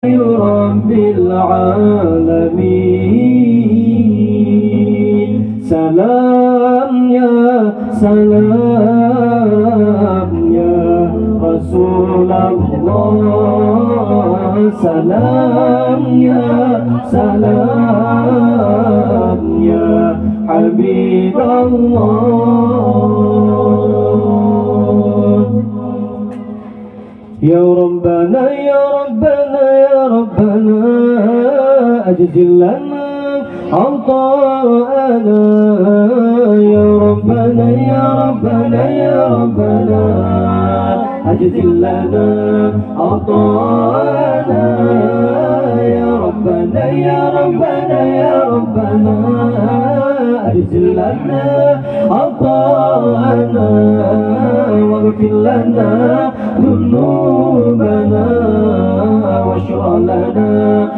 رب العالمين. سلام يا سلام يا رسول الله، سلام يا سلام يا حبيب الله. يا ربنا يا ربنا يا ربنا أجزل لنا عطاءنا. يا ربنا يا ربنا يا ربنا أجزل لنا عطاءنا. يا ربنا يا ربنا يا ربنا أجزل لنا عطاءنا، واغفر لنا ذنوبنا واشرع لنا